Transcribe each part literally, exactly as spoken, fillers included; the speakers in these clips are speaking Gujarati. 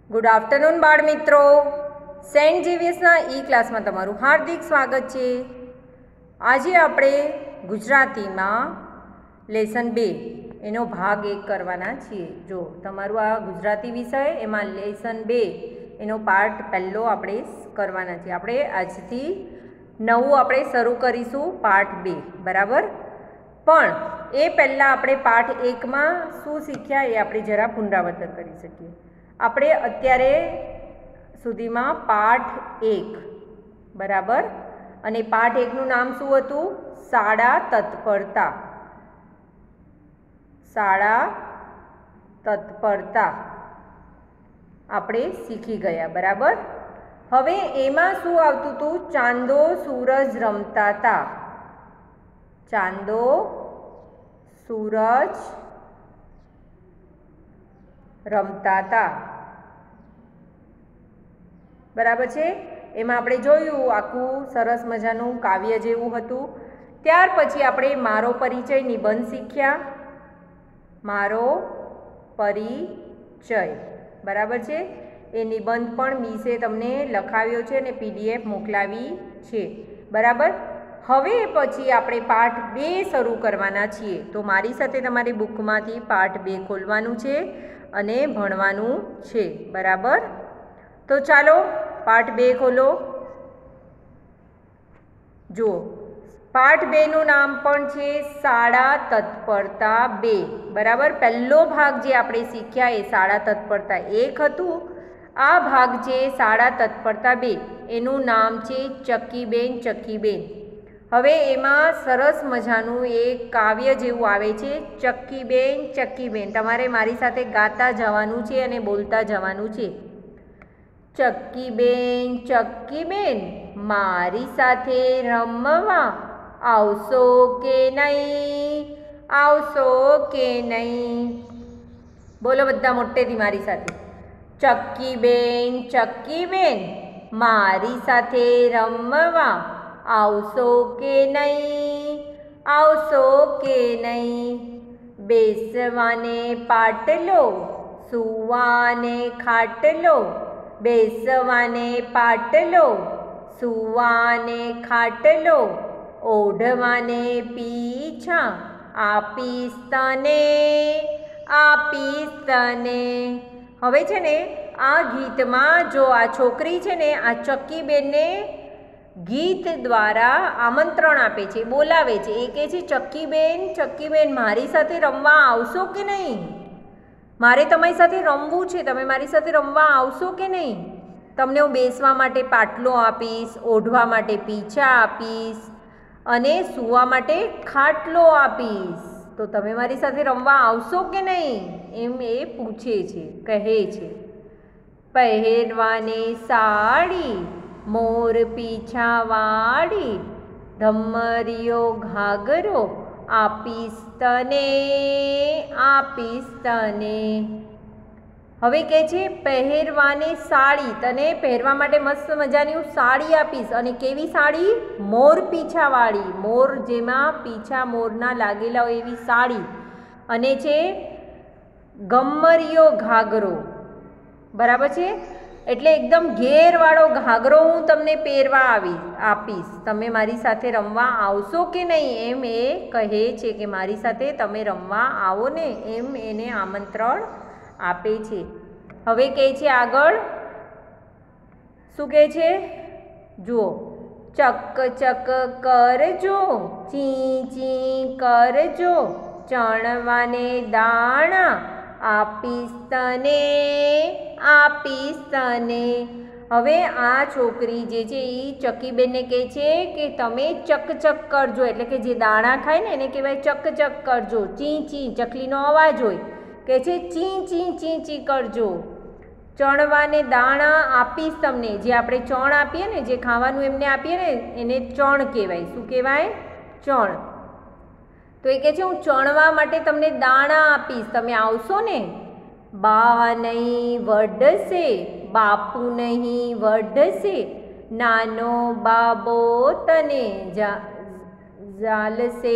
ગુડ આફ્ટરનૂન બાળ મિત્રો, સેન્ટ ઝેવિયર્સના ઈ ક્લાસમાં તમારું હાર્દિક સ્વાગત છે. આજે આપણે ગુજરાતીમાં લેસન બે એનો ભાગ એક કરવાના છીએ. જો તમારું આ ગુજરાતી વિષય એમાં લેસન બે એનો પાર્ટ પહેલો આપણે કરવાના છીએ. આપણે આજથી નવું આપણે શરૂ કરીશું પાર્ટ બે, બરાબર. પણ એ પહેલાં આપણે પાઠ એકમાં શું શીખ્યા એ આપણે જરા પુનરાવર્તન કરી શકીએ. આપણે અત્યારે સુધીમાં પાઠ એક, બરાબર, અને પાઠ એકનું નામ શું હતું? શાળા તત્પરતા. શાળા તત્પરતા આપણે શીખી ગયા, બરાબર. હવે એમાં શું આવતું હતું? ચાંદો સૂરજ રમતા હતા. ચાંદો સૂરજ રમતા હતા, બરાબર છે. એમાં આપણે જોયું આખું સરસ મજાનું કાવ્ય જેવું હતું. ત્યાર પછી આપણે મારો પરિચય નિબંધ શીખ્યા. મારો પરિચય, બરાબર છે. એ નિબંધ પણ મીસે તમને લખાવ્યો છે અને પીડીએફ મોકલાવી છે, બરાબર. હવે પછી આપણે પાઠ બે શરૂ કરવાના છીએ. તો મારી સાથે તમારી બુકમાંથી પાઠ બે ખોલવાનું છે અને ભણવાનું છે, બરાબર. તો ચાલો પાઠ બે ખોલો. જુઓ, પાઠ બેનું નામ પણ છે શાળા તત્પરતા બે, બરાબર. પહેલો ભાગ જે આપણે શીખ્યા એ શાળા તત્પરતા એક હતું. આ ભાગ છે શાળા તત્પરતા બે, એનું નામ છે ચક્કીબેન ચક્કીબેન. હવે એમાં સરસ મજાનું એક કાવ્ય જેવું આવે છે, ચક્કીબેન ચક્કીબેન. તમારે મારી સાથે ગાતા જવાનું છે અને બોલતા જવાનું છે. ચક્કીબેન ચક્કીબેન મારી સાથે રમવા આવશો કે નહીં? આવશો કે નહીં? બોલો બધા મોટેથી મારી સાથે. ચક્કીબેન ચક્કીબેન મારી સાથે રમવા આવશો કે નહીં? આવશો કે નહીં? બેસવાને પાટલો, સૂવાને ખાટલો. બેસવાને પાટલો, સૂવાને ખાટલો. ઓઢવાને પીછા, આપીશ તને, આપીશ તને. હવે છે ને આ ગીતમાં જો આ છોકરી છે ને આ ચક્કીબેનને ગીત દ્વારા આમંત્રણ આપે છે, બોલાવે છે. એ કહે છે, ચક્કીબેન ચક્કીબેન મારી સાથે રમવા આવશો કે નહીં? મારે તમારી સાથે રમવું છે, તમે મારી સાથે રમવા આવશો કે નહીં? તમને હું બેસવા માટે પાટલો આપીશ, ઓઢવા માટે પીછા આપીશ અને સૂવા માટે ખાટલો આપીશ. તો તમે મારી સાથે રમવા આવશો કે નહીં? એમ એ પૂછે છે, કહે છે. પહેરવાને સાડી, મોર પીછાવાળી. ધમરિયો ઘાઘરો, આપીશ તને, આપીશ તને. હવે કહે છે પહેરવાને સાડી, તને પહેરવા માટે મસ્ત મજાની હું સાડી આપીશ. અને કેવી સાડી? મોર પીછાવાળી, મોર જેમાં પીછા મોરના લાગેલા હોય એવી સાડી. અને છે ગમ્મરિયો ઘાઘરો, બરાબર છે. એટલે એકદમ ઘેરવાળો ઘાઘરો હું તમને પહેરવા આવી આપીશ. તમે મારી સાથે રમવા આવશો કે નહીં? એમ એ કહે છે કે મારી સાથે તમે રમવા આવો ને, એમ એને આમંત્રણ આપે છે. હવે કહે છે આગળ શું કહે છે? જુઓ, ચક ચક કરજો, ચી ચી કરજો. ચણવાને દાણા, આપીશ તને, આપીશ તને. હવે આ છોકરી જે છે એ ચક્કીબેનને કહે છે કે તમે ચકચક કરજો, એટલે કે જે દાણા ખાય ને એને કહેવાય ચકચક કરજો. ચી ચી ચકલીનો અવાજ હોય, કહે છે ચી ચી ચી ચી કરજો. ચણવાને દાણા આપીશ તમને, જે આપણે ચણ આપીએ ને, જે ખાવાનું એમને આપીએ ને એને ચણ કહેવાય. શું કહેવાય? ચણ. તો એ કહે છે હું ચણવા માટે તમને દાણા આપીશ, તમે આવશો ને? બા નહીં વઢશે, બાપુ નહીં વઢશે. નાનો બાબો તને ઝાલશે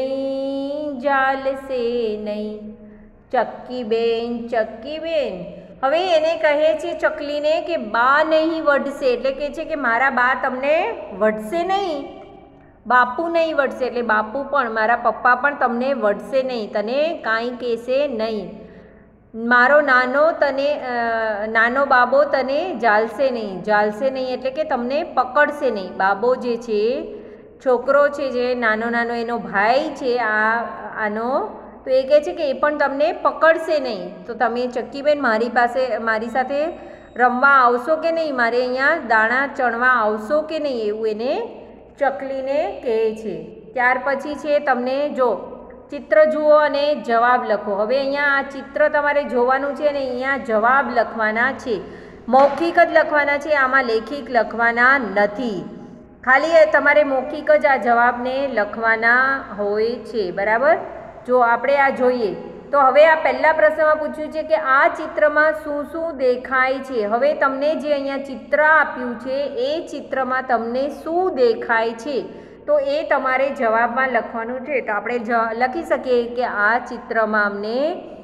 નહીં, ઝાલશે નહીં. ચક્કીબેન ચક્કીબેન હવે એને કહે છે ચકલીને કે બા નહીં વઢશે, એટલે કહે છે કે મારા બા તમને વઢશે નહીં, બાપુ નહીં વઢશે, એટલે બાપુ પણ મારા પપ્પા પણ તમને વઢશે નહીં, તને કાંઈ કહેશે નહીં, મારો નાનો તને નાનો બાબો તને ઝાલશે નહીં, ઝાલશે નહીં એટલે કે તમને પકડશે નહીં. બાબો જે છે છોકરો છે, જે નાનો નાનો એનો ભાઈ છે આ આનો, તો એ કહે છે કે એ પણ તમને પકડશે નહીં. તો તમે ચક્કીબેન મારી પાસે મારી સાથે રમવા આવશો કે નહીં, મારે અહીંયા દાણા ચણવા આવશો કે નહીં, એવું એને ચકલીને કહે છે. ત્યાર પછી છે તમને જો ચિત્ર જુઓ અને જવાબ લખો. હવે અહીંયા આ ચિત્ર તમારે જોવાનું છે અને અહીંયા જવાબ લખવાના છે. મૌખિક જ લખવાના છે, આમાં લેખિક લખવાના નથી. ખાલી તમારે મૌખિક જ આ જવાબને લખવાના હોય છે. બરાબર. જો આપણે આ જોઈએ તો હવે આ પહેલા પ્રશ્નમાં પૂછ્યું છે કે આ ચિત્રમાં શું શું દેખાય છે. હવે તમને જે અહીંયા ચિત્ર આપ્યું છે એ ચિત્રમાં તમને શું દેખાય છે તો એ તમારે જવાબમાં લખવાનું છે. તો આપણે લખી શકીએ કે આ ચિત્રમાં અમને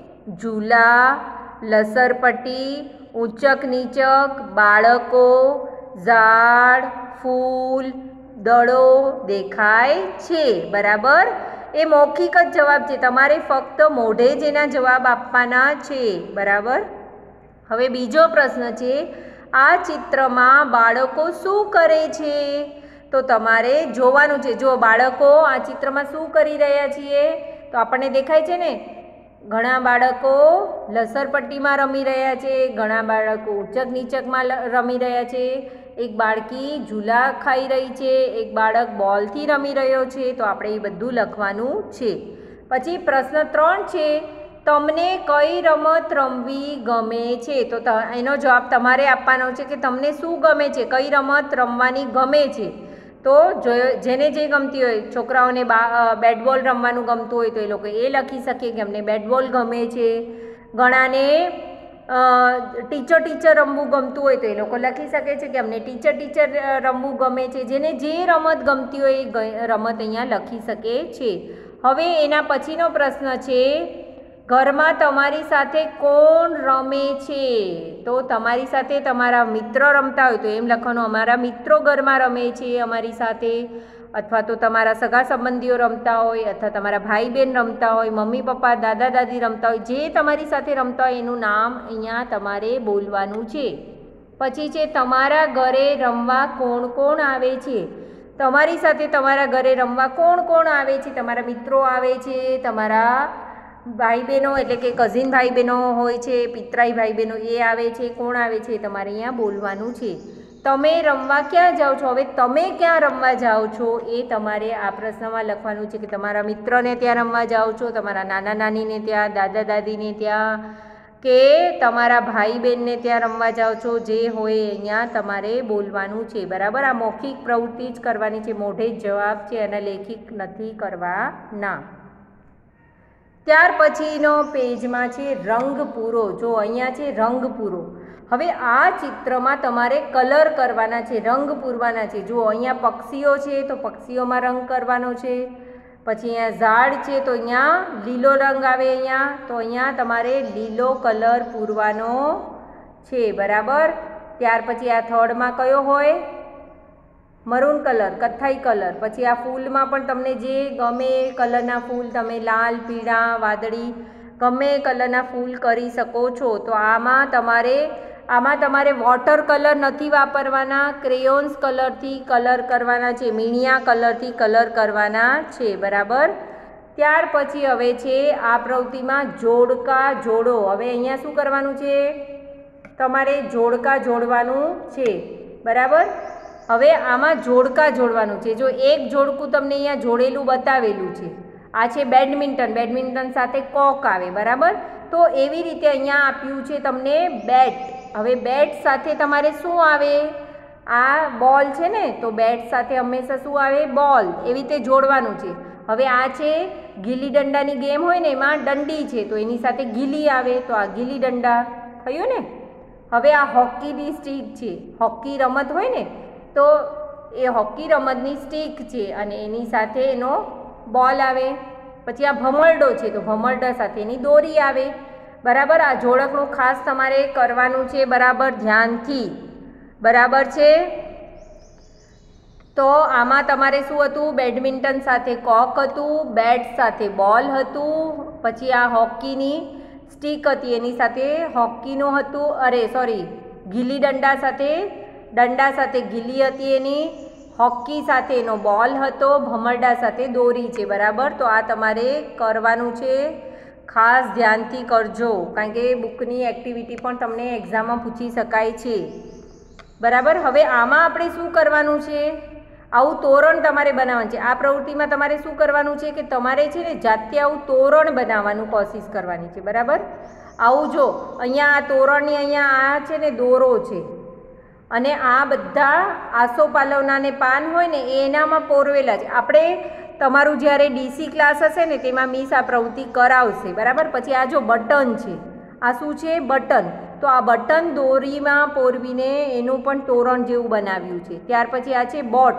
ઝૂલા, લસરપટ્ટી, ઊંચક નીચક, બાળકો, ઝાડ, ફૂલ, દડો દેખાય છે. બરાબર. એ મૌખિક જ જવાબ છે, તમારે ફક્ત મોઢે જ એના જવાબ આપવાના છે. બરાબર. હવે બીજો પ્રશ્ન છે આ ચિત્રમાં બાળકો શું કરે છે તો તમારે જોવાનું છે. જો બાળકો આ ચિત્રમાં શું કરી રહ્યા છીએ તો આપણને દેખાય છે ને, ઘણા બાળકો લસરપટ્ટીમાં રમી રહ્યા છે, ઘણા બાળકો ઊંચક નીચકમાં રમી રહ્યા છે, એક બાળકી ઝૂલા ખાઈ રહી છે, એક બાળક બોલથી રમી રહ્યો છે. તો આપણે એ બધું લખવાનું છે. પછી પ્રશ્ન ત્રણ છે તમને કઈ રમત રમવી ગમે છે તો એનો જવાબ તમારે આપવાનો છે કે તમને શું ગમે છે, કઈ રમત રમવાની ગમે છે. તો જો જેને જે ગમતી હોય, છોકરાઓને બા બેટબોલ રમવાનું ગમતું હોય તો એ લોકો એ લખી શકે કે અમને બેટબોલ ગમે છે. ઘણાને ટીચર ટીચર રમવું ગમતું હોય તો એ લોકો લખી શકે છે કે અમને ટીચર ટીચર રમવું ગમે છે. જેને જે રમત ગમતી હોય એ રમત અહીંયા લખી શકે છે. હવે એના પછીનો પ્રશ્ન છે ઘરમાં તમારી સાથે કોણ રમે છે તો તમારી સાથે તમારા મિત્ર રમતા હોય તો એમ લખવાનું અમારા મિત્રો ઘરમાં રમે છે અમારી સાથે, અથવા તો તમારા સગા સંબંધીઓ રમતા હોય, અથવા તમારા ભાઈ બહેન રમતા હોય, મમ્મી પપ્પા દાદા દાદી રમતા હોય, જે તમારી સાથે રમતા હોય એનું નામ અહીંયા તમારે બોલવાનું છે. પછી છે તમારા ઘરે રમવા કોણ કોણ આવે છે. તમારી સાથે તમારા ઘરે રમવા કોણ કોણ આવે છે, તમારા મિત્રો આવે છે, તમારા ભાઈ બહેનો એટલે કે કઝિન ભાઈ બહેનો હોય છે, પિતરાઈ ભાઈ બહેનો એ આવે છે. કોણ આવે છે તમારે અહીંયા બોલવાનું છે. તમે રમવા ક્યાં જાઓ છો, હવે તમે ક્યાં રમવા જાઓ છો એ તમારે આ પ્રશ્નમાં લખવાનું છે કે તમારા મિત્રને ત્યાં રમવા જાઓ છો, તમારા નાના નાનીને ત્યાં, દાદા દાદીને ત્યાં, કે તમારા ભાઈ બહેનને ત્યાં રમવા જાઓ છો. જે હોય અહીંયા તમારે બોલવાનું છે. બરાબર. આ મૌખિક પ્રવૃત્તિ જ કરવાની છે, મોઢે જ જવાબ છે અને લેખિક નથી કરવાના. ત્યાર પછીનો પેજમાં છે રંગ પૂરો. જો અહીંયા છે રંગ પૂરો. હવે આ ચિત્રમાં તમારે કલર કરવાના છે, રંગ પૂરવાના છે. જો અહીંયા પક્ષીઓ છે તો પક્ષીઓમાં રંગ કરવાનો છે. પછી અહીંયા ઝાડ છે તો અહીંયા લીલો રંગ આવે અહીંયા, તો અહીંયા તમારે લીલો કલર પૂરવાનો છે. બરાબર. ત્યાર પછી આ થર્ડમાં કયો હોય, મરૂન કલર, કથ્થાઈ કલર. પછી આ ફૂલમાં પણ તમને જે ગમે કલરના ફૂલ તમે લાલ, પીળા, વાદળી ગમે કલરના ફૂલ કરી શકો છો. તો આમાં તમારે આમાં તમારે વોટર કલર નથી વાપરવાના, ક્રેયોન્સ કલરથી કલર કરવાના છે, મીણિયા કલરથી કલર કરવાના છે. બરાબર. ત્યાર પછી હવે છે આ પ્રવૃત્તિમાં જોડકા જોડો. હવે અહીંયા શું કરવાનું છે, તમારે જોડકા જોડવાનું છે. બરાબર. હવે આમાં જોડકા જોડવાનું છે. જો એક જોડકું તમને અહીંયા જોડેલું બતાવેલું છે, આ છે બેડમિન્ટન, બેડમિન્ટન સાથે કોક આવે. બરાબર. તો એવી રીતે અહીંયા આપ્યું છે તમને બેટ. હવે બેટ સાથે તમારે શું આવે, આ બોલ છે ને, તો બેટ સાથે હંમેશા શું આવે, બોલ. એવી રીતે જોડવાનું છે. હવે આ છે ગીલી દંડાની ગેમ હોય ને, એમાં દંડી છે તો એની સાથે ગીલી આવે, તો આ ગીલી દંડા થયું ને. હવે આ હોકીની સ્ટીક છે, હોકી રમત હોય ને તો એ હોકી રમતની સ્ટીક છે અને એની સાથે એનો બોલ આવે. પછી આ ભમરડો છે તો ભમરડા સાથે એની દોરી આવે. બરાબર. આ જોડકનું ખાસ તમારે કરવાનું છે બરાબર ધ્યાનથી. બરાબર છે. તો આમાં તમારે શું હતું? બેડમિન્ટન સાથે કોક હતું, બેટ સાથે બોલ હતું, પછી આ હોકીની સ્ટીક હતી એની સાથે હોકીનું હતું, અરે સોરી ગીલી દંડા સાથે દંડા સાથે ગીલી હતી એની, હોકી સાથે એનો બોલ હતો, ભમરડા સાથે દોરી છે. બરાબર. તો આ તમારે કરવાનું છે, ખાસ ધ્યાનથી કરજો કારણ કે બુકની એક્ટિવિટી પણ તમને એક્ઝામમાં પૂછી શકાય છે. બરાબર. હવે આમાં આપણે શું કરવાનું છે? આવું તોરણ તમારે બનાવવાનું છે. આ પ્રવૃત્તિમાં તમારે શું કરવાનું છે કે તમારે છે ને જાતે આવું તોરણ બનાવવાનું કોશિશ કરવાની છે. બરાબર. આવું જો અહીંયા આ તોરણની અહીંયા આ છે ને દોરો છે અને આ બધા આસોપાલવના ને પાન હોય ને એનામાં પોરવેલા છે. આપણે તમારું જ્યારે ડીસી ક્લાસ હશે ને તેમાં મિસ આ પ્રવૃત્તિ કરાવશે. બરાબર. પછી આ જો બટન છે, આ શું છે? બટન. તો આ બટન દોરીમાં પોરવીને એનું પણ તોરણ જેવું બનાવ્યું છે. ત્યાર પછી આ છે બોટ.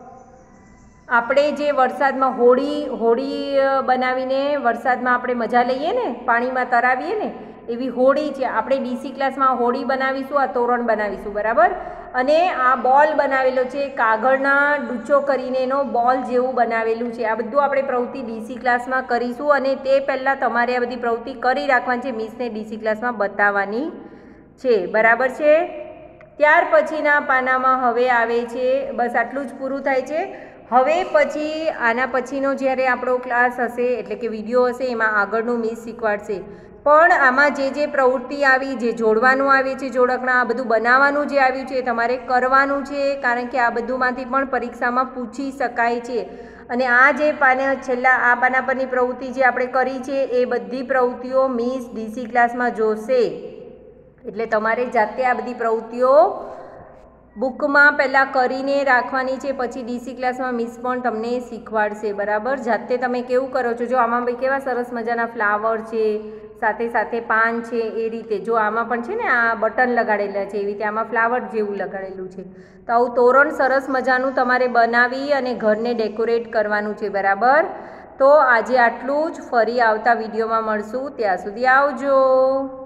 આપણે જે વરસાદમાં હોળી હોળી બનાવીને વરસાદમાં આપણે મજા લઈએ ને, પાણીમાં તરાવીએ ને, એવી હોળી છે. આપણે ડીસી ક્લાસમાં હોળી બનાવીશું, આ તોરણ બનાવીશું. બરાબર. અને આ બોલ બનાવેલો છે, કાગળના ડૂચો કરીને એનો બોલ જેવું બનાવેલું છે. આ બધું આપણે પ્રવૃત્તિ ડીસી ક્લાસમાં કરીશું અને તે પહેલાં તમારે આ બધી પ્રવૃત્તિ કરી રાખવાની છે, મિસને ડીસી ક્લાસમાં બતાવવાની છે. બરાબર છે. ત્યાર પછીના પાનામાં હવે આવે છે, બસ આટલું જ પૂરું થાય છે. હવે પછી આના પછીનો જ્યારે આપણો ક્લાસ હશે એટલે કે વિડીયો હશે એમાં આગળનું મિસ શીખવાડશે. પણ આમાં જે જે પ્રવૃત્તિ આવી, જે જોડવાનું આવે છે જોડકના, આ બધું બનાવવાનું જે આવ્યું છે એ તમારે કરવાનું છે કારણ કે આ બધુંમાંથી પણ પરીક્ષામાં પૂછી શકાય છે. અને આ જે પાના છેલ્લા આ પાના પરની પ્રવૃત્તિ જે આપણે કરી છે એ બધી પ્રવૃત્તિઓ મિસ ડીસી ક્લાસમાં જોશે. એટલે તમારે જાતે આ બધી પ્રવૃત્તિઓ બુકમાં પહેલાં કરીને રાખવાની છે, પછી ડીસી ક્લાસમાં મિસ પણ તમને શીખવાડશે. બરાબર. જાતે તમે કેવું કરો છો? જો આમાં ભાઈ કેવા સરસ મજાના ફ્લાવર છે, સાથે સાથે પાન છે, એ રીતે જો આમાં પણ છે ને આ બટન લગાડેલા છે, એવી રીતે આમાં ફ્લાવર જેવું લગાડેલું છે. તો આવું તોરણ સરસ મજાનું તમારે બનાવી અને ઘરને ડેકોરેટ કરવાનું છે. બરાબર. તો આજે આટલું જ. ફરી આવતા વિડીયોમાં મળશું. ત્યાં સુધી આવજો.